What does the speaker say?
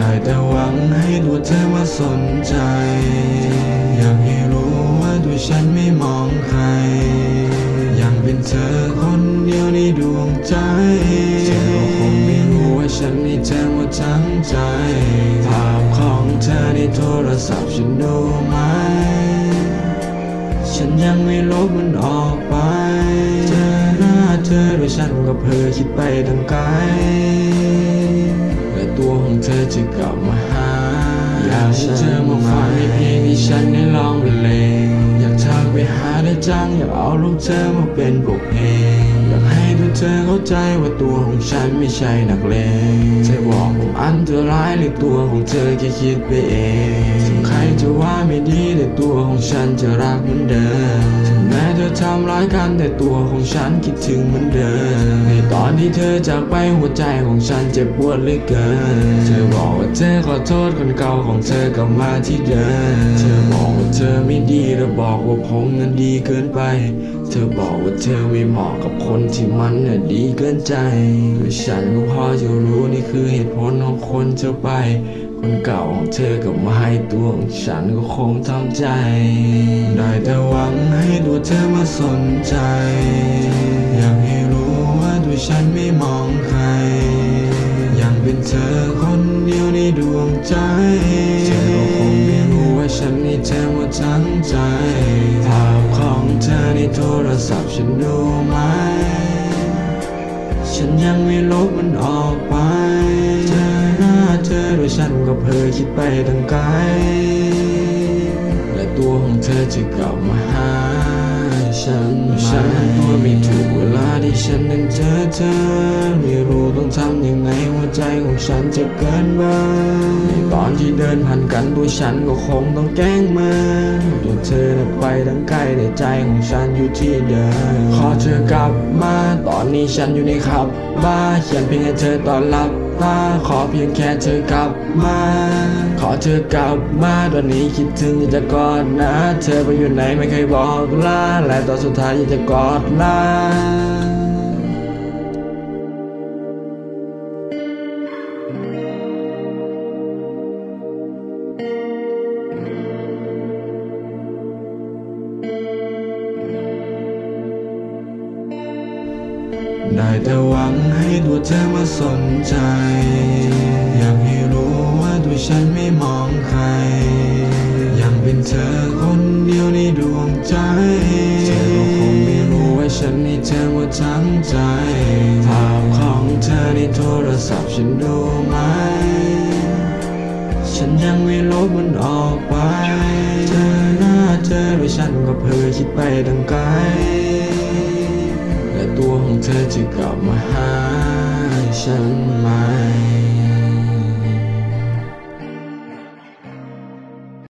ได้แต่หวังให้ตัวเธอมาสนใจอยากให้รู้ว่าตัวฉันไม่มองใครยังเป็นเธอคนเดียวในดวงใจเธอก็คงไม่รู้ว่าฉันให้เธอหมดทั้งใจภาพของเธอในโทรศัพท์ฉันดูไหมฉันยังไม่ลบมันออกไปเจอหน้าเธอด้วยฉันก็เพ้อคิดไปทั้งไกลและตัวของเธอจะกลับมาหาอยากให้เธอมาฟังในเพลงที่ฉันได้ร้องบรรเลงอยากทักไปหาเธอจังอยากเอารูปเธอมาเป็นบทเพลงอยากให้ตัวเธอเข้าใจว่าตัวของฉันไม่ใช่นักเลงเธอบอกผมอันตรายหรือตัวของเธอแค่คิดไปเองถึงใครจะว่าไม่ดีแต่ตัวของฉันจะรักเหมือนเดิมถึงแม้เธอทำร้ายกันแต่ตัวของฉันคิดถึงเหมือนเดิมในตอนที่เธอจากไปหัวใจของฉันเจ็บปวดเหลือเกินเธอบอกว่าเธอขอโทษคนเก่าของเธอกลับมาที่เดิมเธอบอกว่าเธอไม่ดีและบอกว่าผมนั้นดีเกินไปเธอบอกว่าเธอไม่เหมาะกับคนที่มันน่ะดีเกินใจแต่ฉันก็พอจะรู้นี่คือเหตุผลของคนจะไปคนเก่าของเธอกลับมาให้ตัวของฉันก็คงทำใจได้แต่หวังให้ตัวเธอมาสนใจอยากให้รู้ว่าตัวฉันไม่มองใครยังเป็นเธอคนเดียวในดวงใจเธอก็คงไม่รู้ว่าฉันให้เธอหมดทั้งใจภาพของเธอในโทรศัพท์ฉันดูไหมฉันยังไม่ลบมันออกไปเจอหน้าเธอด้วยฉันก็เพ้อคิดไปทั้งไกลและตัวของเธอจะกลับมาหาฉันตัวไม่ถูกเวลาที่ฉันนั้นเจอเธอไม่รู้ต้องทำยังไงหัวใจของฉันจะเกินบ้างในตอนที่เดินผ่านกันตัวฉันก็คงต้องแกล้งมันตัวเธอไปทั้งไกลแต่ใจของฉันอยู่ที่เดิมขอเธอกลับมาตอนนี้ฉันอยู่ในขับบ้าเขียนเพลงให้เธอตอนหลับตาขอเพียงแค่เธอกลับมาขอเธอกลับมาตอนนี้คิดถึงอยากจะกอดนะเธอไปอยู่ไหนไม่เคยบอกลาและตอนสุดท้ายอยากจะกอดลาได้แต่หวังให้ตัวเธอมาสนใจอยากให้รู้ว่าตัวฉันไม่มองใครยังเป็นเธอคนเดียวในดวงใจเธอก็คงไม่รู้ว่าฉันให้เธอหมดทั้งใจภาพของเธอในโทรศัพท์ฉันดูไหมฉันยังไม่ลบมันออกไปเจอหน้าเธอด้วยฉันก็เพ้อคิดไปทั้งไกลและตัวของเธอจะกลับมาหาฉันไหม